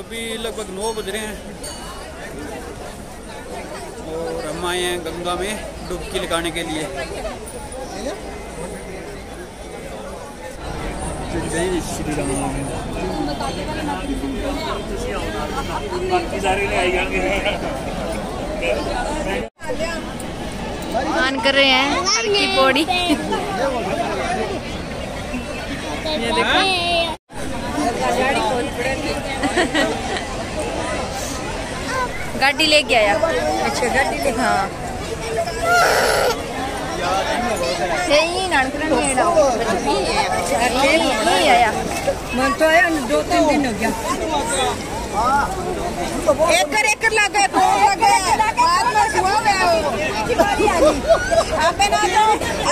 अभी लगभग 9 बज रहे हैं और हम आए हैं गंगा में डुबकी लगाने के लिए। जय श्री राम। मान कर रहे हैं हर की पौड़ी। ये देखो गाड़ी लेके आया। अच्छा गाड़ी ले। हाँ यही नानकरण में आया। मन तो आया 2-3 दिन हो गया। एक लगे 2 लगे बाद में हुआ गया। आपे ना दो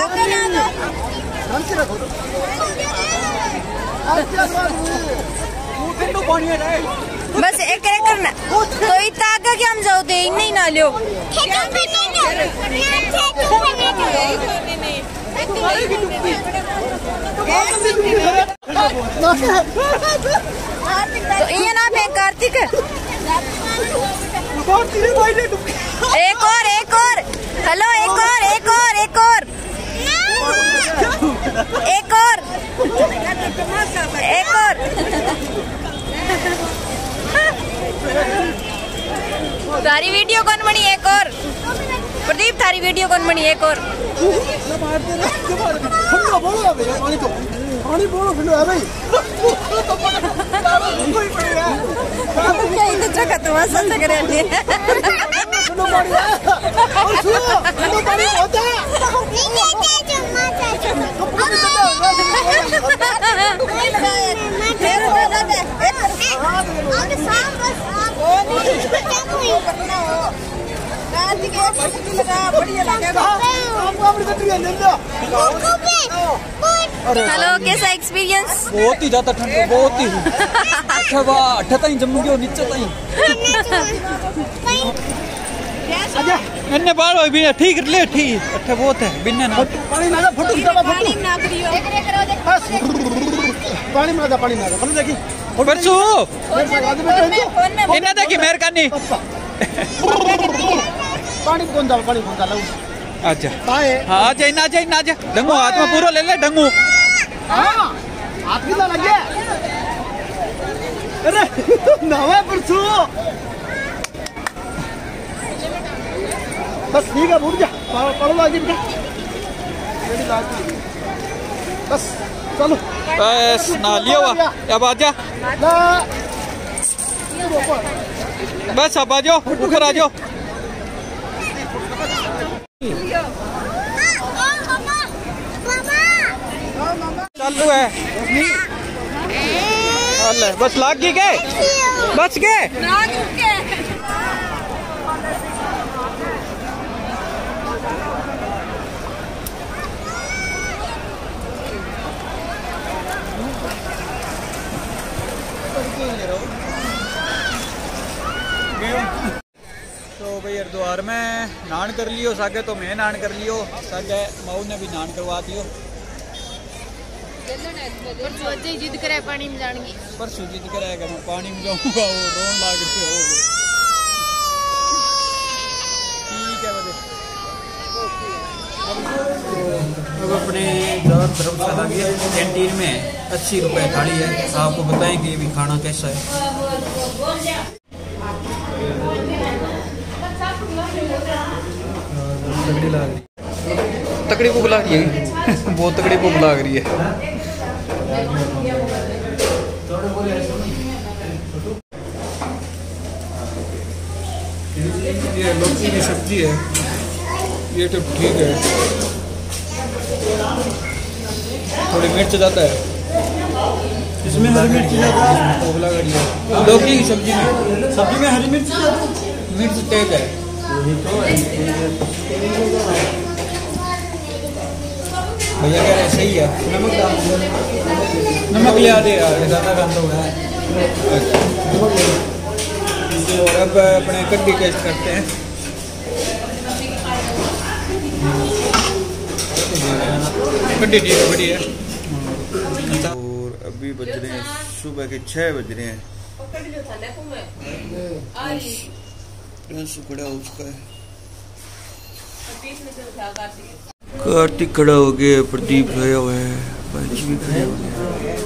बस एक करना तो इतना आगे कि हम जाओ दे नहीं ना लियो। तो ये ना पे कार्तिक एक और हेलो एक और तारी वीडियो कौन बनी? एक और प्रदीप थारी वीडियो कौन बनी? एक और हेलो कैसा एक्सपीरियंस? बहुत ही ज्यादा ठंड, बहुत ही अट्ठा ताई जम्मू के नीचे ताई इन्ने बाल भी ठीक ले ठीक अट्ठा बहुत है बिन्ने ना पानी ना फोटो पानी ना करियो पानी में देखी परसू इन्ने देखी मेरे कानी पानी कौन डाल अच्छा हाँ अच्छा इना डंगू हाथ में पूरा ले डंगू हाथ भी लग गया। अरे नवा परसू बस ठीक है भूल जा पढ़ो लागी बस चलो बस ना लियो अब आजा बस अब आ जाओ ऊपर आ जाओ। चालू है अल्लाह बस लाग गए बच गए। तो भाई हरिद्वार में नान कर लियो सागे तो मैं नान कर लियो सागे माऊ ने भी नान करवा दियो। जिद करे पानी में जाऊंगी परसों जिद करेगा मैं पानी में जाऊंगा वो रोन लाग रहे हो ठीक है। अब अपने तरफ से लगे कैंटीन में 80 रुपए थाली है। आपको बताएंगे भी खाना कैसा है। तकड़ी भूख लग रही है बहुत तकड़ी भूख लग रही है। ये लौकी की सब्जी है ये तो ठीक है थोड़ी मिर्च ज़्यादा है इसमें हरी मिर्च ज़्यादा है लौकी की सब्जी में हरी मिर्च तेज है। भैया कह रहे सही है नमक ले आ दे यार ज़्यादा गंद हो गया है। और अब अपने कड्डी टेस्ट करते हैं। कड्डी ठीक बढ़िया है। और अभी बज रहे हैं सुबह के 6 बज रहे हैं खड़ा उसका है। कार्तिक खड़ा हो गया, प्रदीप खड़ा हुआ है, पंच भी खड़े हो गए।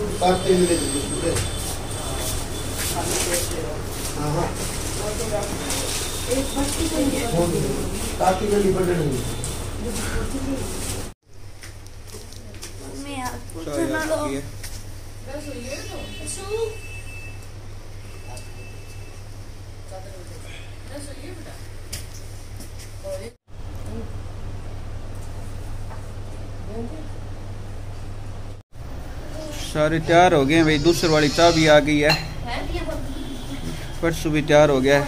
सारे तैयार हो गए हैं भाई। दूसरी वाली चाय भी आ गई है। परसों भी तैयार हो गया है।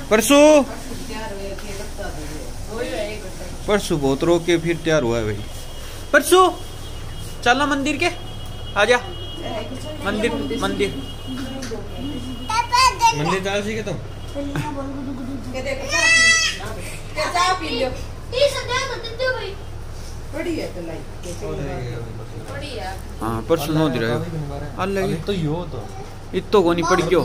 परसों बहुत रो के फिर तैयार हुआ है भाई। परसों चलना मंदिर के, आजा मंदिर मंदिर मंदिर चाल सी के तो हाँ परसों नो दे रहे अल्लाह तो यो तो इतो को नहीं पड़ गयो।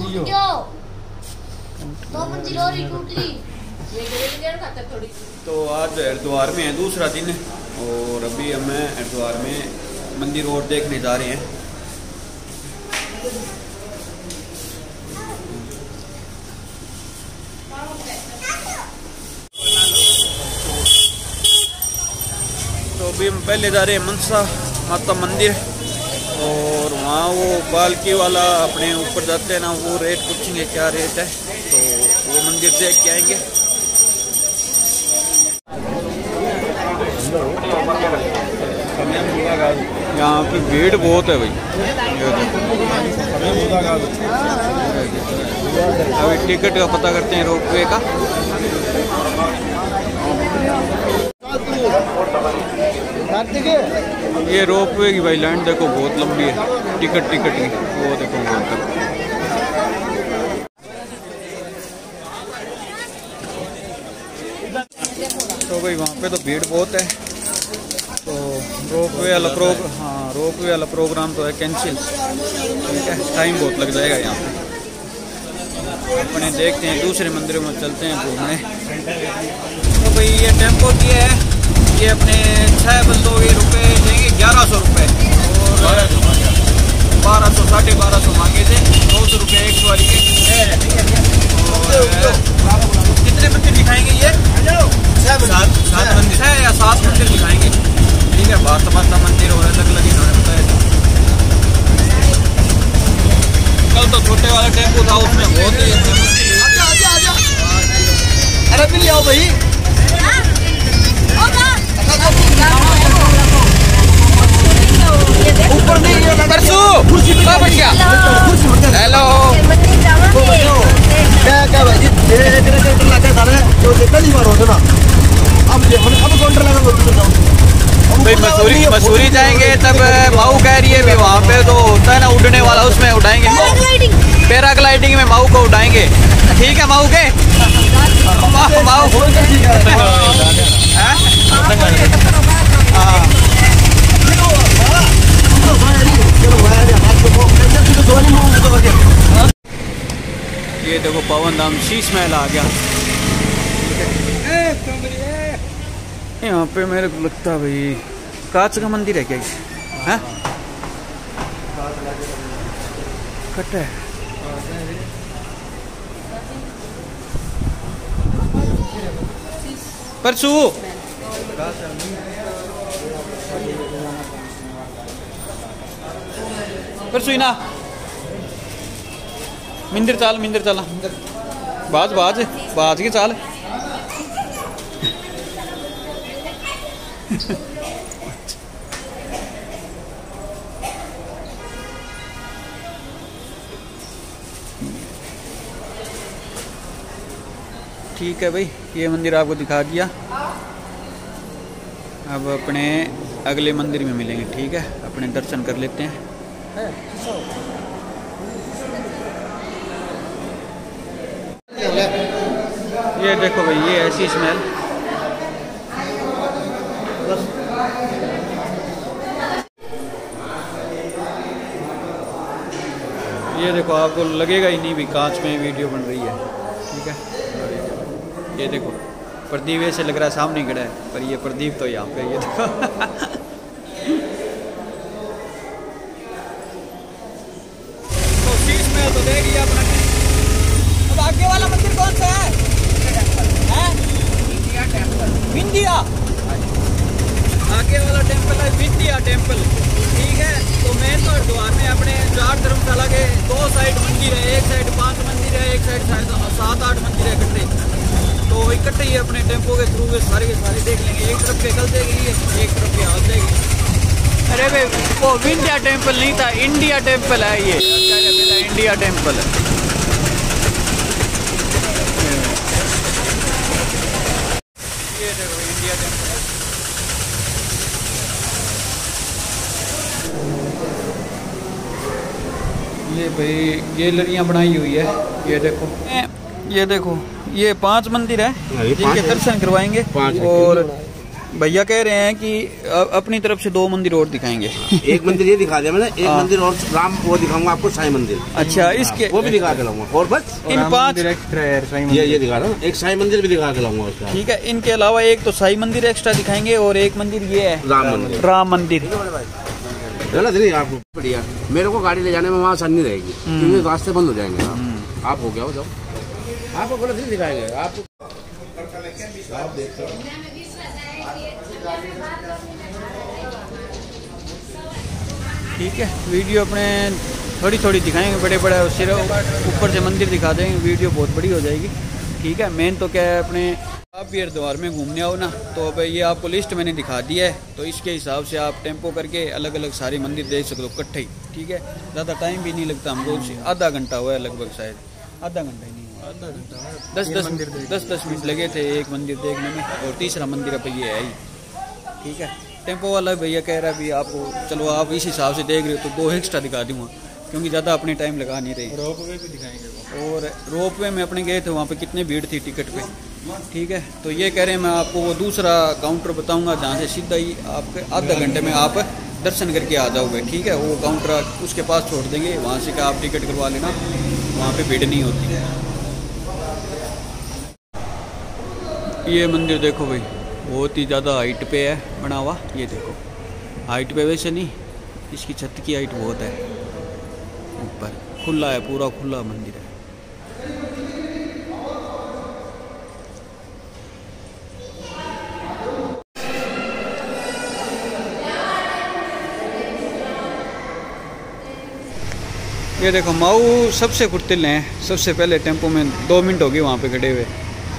तो आज हरिद्वार में है दूसरा दिन और अभी हम हरिद्वार में मंदिर और देखने जा रहे हैं। तो अभी हम पहले जा रहे हैं मनसा माता मंदिर और वहाँ वो पालकी वाला अपने ऊपर जाते हैं ना, वो रेट पूछेंगे क्या रेट है, तो वो मंदिर देख के आएंगे। यहाँ पे भीड़ बहुत है भाई। अभी टिकट का पता करते हैं रोपवे का। ये रोपवे की भाई लाइन देखो बहुत लंबी है, टिकट की वो देखो वहाँ तक। तो भाई वहाँ पे तो भीड़ बहुत है। तो रोपवे वाला प्रोग्राम तो है कैंसिल, ठीक है, टाइम बहुत लग जाएगा यहाँ पे। अपने देखते हैं दूसरे मंदिरों में चलते हैं घूमने। तो भाई ये टेम्पो की है, ये अपने 6 बंदों के रुपए देंगे 1100 रुपये और 1200 1250 मांगे थे, 200 रुपये एक सवारी के। कितने मंदिर दिखाएंगे ये? 7 मंदिर है या 7 मंदिर दिखाएंगे, ठीक है। भारत माता मंदिर और अलग अलग इन्होंने बताया। कल तो छोटे वाला टेम्पो था, उसमें बहुत ही अरे मिल जाओ भाई। ऊपर नहीं हेलो क्या भाई भाई मसूरी जाएंगे तब माऊ कह रही है भी वहाँ पे तो होता है ना उड़ने वाला, उसमें उड़ाएंगे। पैराग्लाइडिंग में माऊ को उड़ाएंगे, ठीक है। माऊ के माऊ ये देखो पवन धाम शीश महल आ गया। यहाँ पे मेरे को लगता है भाई कांच का मंदिर है क्या है? कट है। परसों परसों ना मिंदर चाल बाज के चाल। ठीक है भाई, ये मंदिर आपको दिखा दिया। अब अपने अगले मंदिर में मिलेंगे, ठीक है। अपने दर्शन कर लेते हैं। ये देखो भाई, ये है शीश महल। ये देखो आपको लगेगा ही नहीं भी कांच में वीडियो बन रही है, ठीक है। ये देखो प्रदीप ऐसे लग रहा है सामने खड़ा है, पर ये प्रदीप तो यहाँ पे, ये देखो। तो शीश में तो देख लिया अपना। अब आगे वाला मंदिर कौन सा है? विंध्या टेम्पल। विंध्या, आगे वाला टेम्पल है विंध्या टेम्पल, ठीक है। तो मेन तो हरिद्वार में अपने 4 धर्मशाला के 2 साइड मंदिर है, एक साइड 5 मंदिर है, एक साइड 7-8 मंदिर है इकट्ठे। तो इकट्ठे ही अपने टेम्पो के थ्रू सारे के सारे देख लेंगे। एक तरफ के कल देगी, एक तरफ के हाथ देगी। अरे भाई वो विंध्या टेम्पल नहीं था, इंडिया टेम्पल है ये, इंडिया टेम्पल है। ये देखो इंडिया टेम्पल। ये भाई गैलरियां बनाई हुई है, ये देखो ये 5 मंदिर है जिनके दर्शन करवाएंगे। और भैया कह रहे हैं कि अपनी तरफ से 2 मंदिर और दिखाएंगे। एक मंदिर ये दिखा दिया मैंने, एक मंदिर और राम वो दिखाऊंगा आपको, साईं मंदिर। अच्छा, इसके वो भी दिखा के लाऊंगा। और बस इन 5 ये दिखा रहा हूँ, एक साईं मंदिर भी दिखा के लाऊंगा उसका, ठीक है। इनके अलावा एक तो साईं मंदिर एक्स्ट्रा दिखाएंगे और एक मंदिर ये है राम मंदिर। गलत नहीं आपको, बढ़िया। मेरे को गाड़ी ले जाने में वहाँ आसानी रहेगी क्योंकि रास्ते बंद हो जाएंगे। आप हो गया हो जाओ, आपको गलत नहीं दिखाएंगे। आपको ठीक है, वीडियो अपने थोड़ी थोड़ी दिखाएंगे, बड़े बड़े सिर्फ ऊपर से मंदिर दिखा देंगे, वीडियो बहुत बड़ी हो जाएगी, ठीक है। मेन तो क्या है, अपने आप भी हरिद्वार में घूमने आओ ना, तो अब ये आपको लिस्ट मैंने दिखा दी है, तो इसके हिसाब से आप टेम्पो करके अलग अलग सारे मंदिर देख सकते हो इकट्ठे ही, ठीक है। ज़्यादा टाइम भी नहीं लगता हमको, आधा घंटा हुआ है लगभग, शायद आधा घंटा ही नहीं हुआ, 10 मिनट लगे थे एक मंदिर देखने में, और तीसरा मंदिर अब ये है ही, ठीक है। टेम्पो वाला भैया कह रहा है भी आपको, चलो आप इस हिसाब से देख रहे हो तो 2 एक्स्ट्रा दिखा दूँगा, क्योंकि ज़्यादा अपने टाइम लगा नहीं रहे। रोप वे भी दिखाएंगे, और रोप वे में अपने गए थे, वहाँ पे कितनी भीड़ थी टिकट पे, ठीक है। तो ये कह रहे हैं मैं आपको वो दूसरा काउंटर बताऊंगा जहाँ से सीधा ही आपके आधा घंटे में आप दर्शन करके आ जाओगे, ठीक है। वो काउंटर उसके पास छोड़ देंगे, वहाँ से क्या आप टिकट करवा लेना, वहाँ पे भीड़ नहीं होती है। ये मंदिर देखो भाई, बहुत ही ज़्यादा हाइट पे है बना हुआ, ये देखो हाइट पे वैसे नहीं, इसकी छत की हाइट बहुत है, ऊपर खुला है, पूरा खुला मंदिर है। ये देखो माऊ सबसे फुर्तीले हैं, सबसे पहले टेम्पो में 2 मिनट हो गए वहाँ पे खड़े हुए।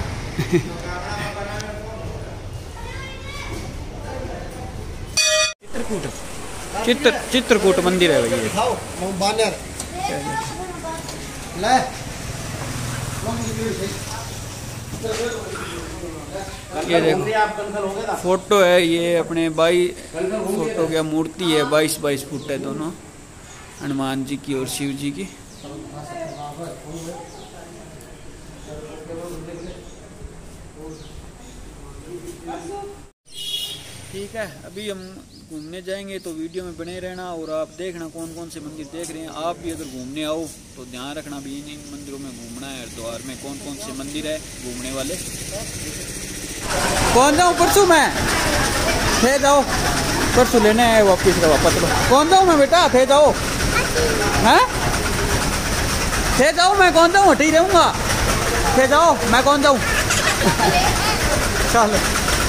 चित्रकूट मंदिर है भैया। ये देखो फोटो है, ये अपने फोटो क्या मूर्ति है, 22 फुट है दोनों, हनुमान जी की और शिव जी की। ठीक है, अभी हम घूमने जाएंगे तो वीडियो में बने रहना, और आप देखना कौन कौन से मंदिर देख रहे हैं। आप भी अगर घूमने आओ तो ध्यान रखना भी इन मंदिरों में घूमना है, हरिद्वार में कौन कौन से मंदिर है घूमने वाले। कौन जाऊँ परसों मैं, थे जाओ परसों लेने आए वापिस का वापस लो। कौन जाऊँ मैं बेटा, थे जाओ हैं, थे जाओ मैं कौन जाऊँ, हटी रहूँगा, थे जाओ मैं कौन जाऊँ। चलो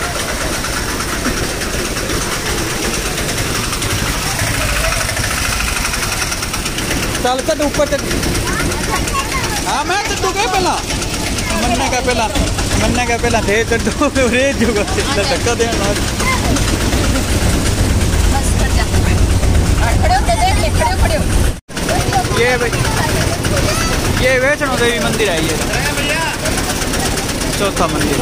चल चल ऊपर चल। हाँ मैं चढ़ू क्या पहला, मन्ने का पहला थे चढ़ू रे जुगा धक्का देना। ये भाई ये वैष्णो देवी मंदिर है, ये चौथा मंदिर।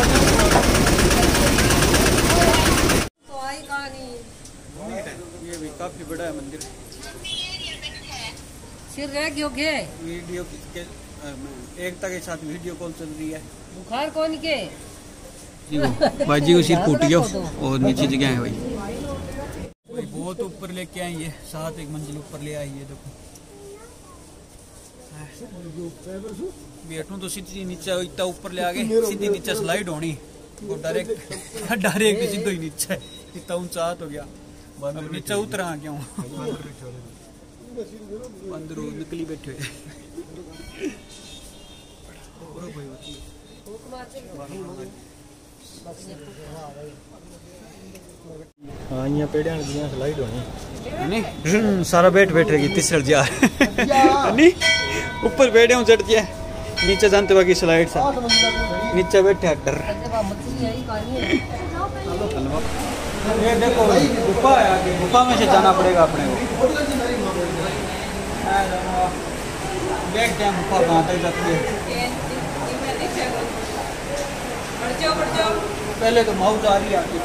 ये भी काफी बड़ा है मंदिर। वीडियो के एकता के साथ वीडियो कॉल चल रही है। बुखार कौन के भाई जी को सिर फूट गया और नीचे जगह है भाई बहुत ऊपर लेके आई, ये 7 एक मंजिल ऊपर ले आई है। देखो बैठूं तो सीधी नीचे इतना ऊपर ले आगे सीधी नीचे स्लाइड होनी वो डायरेक्ट सीधो ही नीचे इतना ऊंचा हो गया। अब नीचे उतरा क्यों बंदर निकली बैठे। हाँ यहाँ पेड़ियां स्लाइड होनी नहीं सारा बैठ बैठेगी तीसर जा नहीं ऊपर बैठे हूँ चढ़ गया नीचे जानते बाकी स्लाइड सा नीचे बैठे डर। ये देखो गुफा है आगे गुफा में से जाना पड़ेगा अपने को। देखते हैं गुफा कहाँ तक जाती है। पहले तो मऊ जा रही है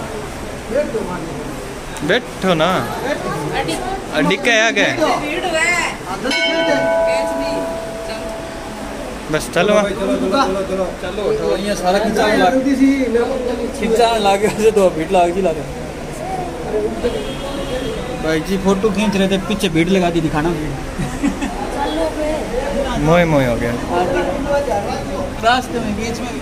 बैठो ना डिक्का है आगे बस चलो चलो ये सारा खिंचाने लागे वैसे तो भीड़ लाग ला भाई जी फोटो खींच रहे थे पीछे भीड़ लगा दी दिखाना मोए मोए हो गया रास्ते में बीच में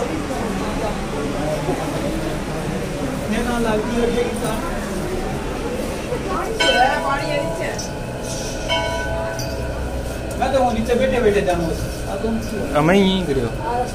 मैं तो नीचे बैठे बैठे जाऊंगा मैं यहीं करियो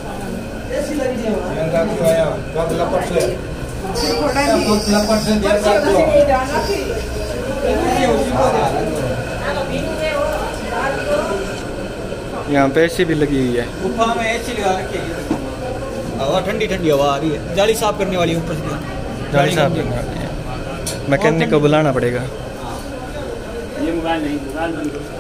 यहाँ पे एसी भी लगी हुई है। गुफा में एसी लगा रखी है हवा ठंडी ठंडी हवा आ रही है। जाली साफ करने वाली ऊपर से गाड़ी साफ करने वाली है मैकेनिक को बुलाना पड़ेगा। ये मोबाइल नहीं मोबाइल बंद करो।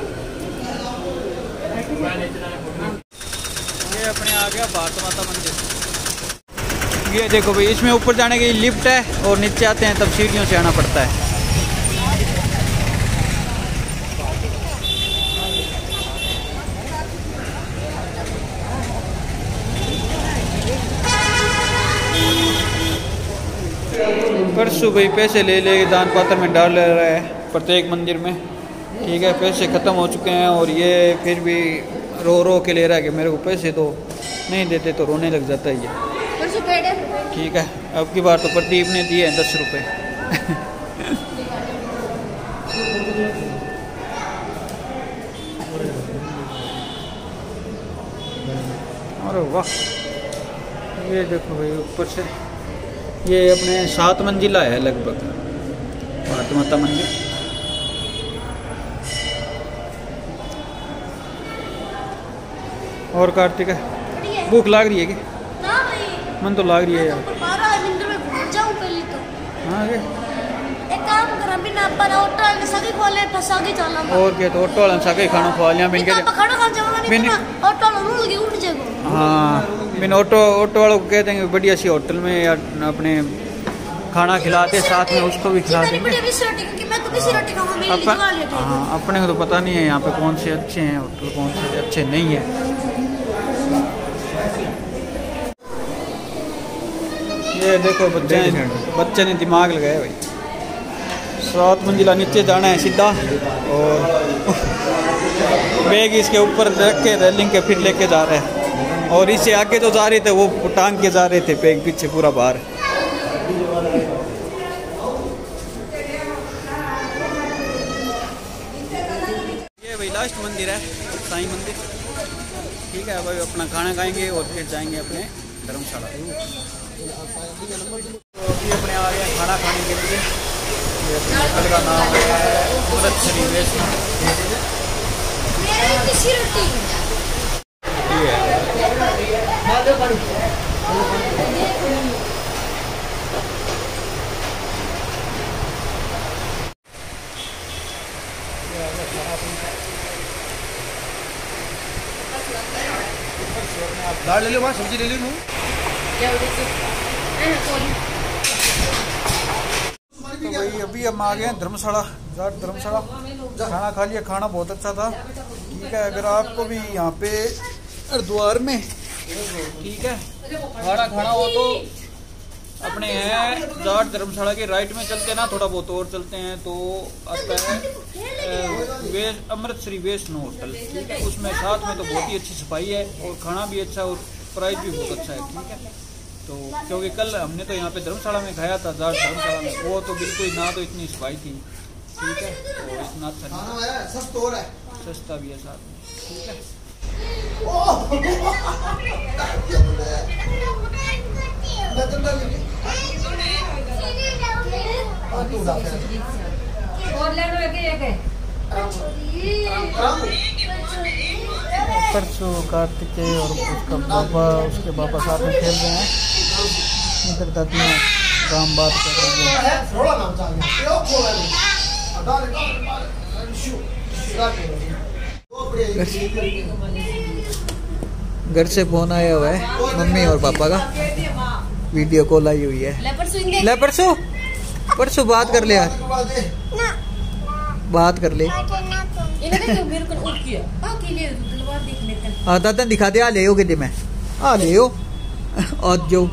ये अपने आ गया भारत माता मंदिर। ये देखो भाई इसमें ऊपर जाने के लिए लिफ्ट है और नीचे आते हैं तब सीढ़ियों से आना पड़ता है। परसों भाई पैसे ले ले दान पात्र में डाल ले रहा है प्रत्येक मंदिर में। ठीक है पैसे ख़त्म हो चुके हैं और ये फिर भी रो रो के ले रहा है कि मेरे को पैसे दो नहीं देते तो रोने लग जाता है ये। ठीक है अब की बार तो प्रदीप ने दिए 10 रुपये। अरे वाह ये देखो भाई ऊपर से ये अपने 7 मंजिला है लगभग भारत माता मंदिर। और कार्तिक है भूख लाग रही है कि मन तो लाग रही है यार। हाँ और क्या तो ऑटो वाला सके खाना खवा लिया हाँ मैंने ऑटो वालों को कह देंगे बढ़िया सी होटल में या अपने खाना खिलाते साथ में उसको भी खिला देंगे। हाँ अपने को तो पता नहीं है यहाँ पे कौन से अच्छे हैं होटल कौन से अच्छे नहीं है। ये देखो बच्चे ने दिमाग लगाया भाई 7 मंजिला नीचे जाना है सीधा और बैग इसके ऊपर रख के रेलिंग के फिर लेके जा रहे हैं और इससे आगे जो जा रहे थे वो टांग के जा रहे थे बैग पीछे पूरा बाहर। ये भाई लास्ट मंदिर है साईं मंदिर। ठीक है भाई अपना खाना खाएंगे और फिर जाएंगे अपने धर्मशाला। तो अभी अपने आ गए खाना खाने के लिए। ये अपने होटल का नाम है अमृतसरी वैष्णो। दाल ले लो वहाँ सब्जी ले लो। तो भाई अभी हम आ गए हैं धर्मशाला। धर्मशाला खाना खा लिया खाना बहुत अच्छा था। ठीक है अगर आपको भी यहाँ पे हरिद्वार में ठीक है खाना खाना हो तो अपने हैं जाट धर्मशाला के राइट में चलते हैं ना, थोड़ा बहुत और चलते हैं तो आता है अमृतश्री वैष्णो होटल, ठीक है। उसमें साथ में तो बहुत ही अच्छी सफाई है और खाना भी अच्छा और प्राइस भी बहुत अच्छा है, ठीक है। तो क्योंकि कल हमने तो यहाँ पे धर्मशाला में खाया था, जाट धर्मशाला में, वो तो बिल्कुल ना तो इतनी सफाई थी, ठीक है, और इतना अच्छा नहीं, सस्ता भी है साथ में, ठीक है। परसों कार्तिकेय और उसका पापा उसके पापा साथ में खेल रहे हैं, इधर दादियाँ काम बात कर रही हैं। घर से फोन आया हुआ है मम्मी और पापा का, वीडियो कॉल आई हुई है। ले परसों बात कर ले यार, बात कर ले। हाँ दादा दिखा दे, आ ले हो कि मैं आ ले हो और जो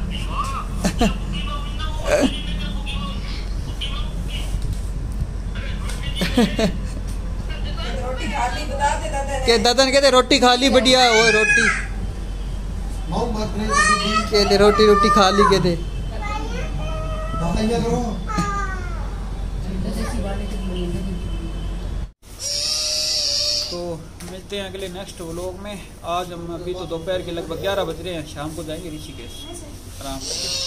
के दादा ने कहते रोटी खा ली बढ़िया, वो रोटी कहते रोटी खा ली कहते। तो मिलते हैं अगले नेक्स्ट व्लॉग में। आज हम अभी तो दोपहर के लगभग 11 बज रहे हैं, शाम को जाएंगे ऋषिकेश आराम करके।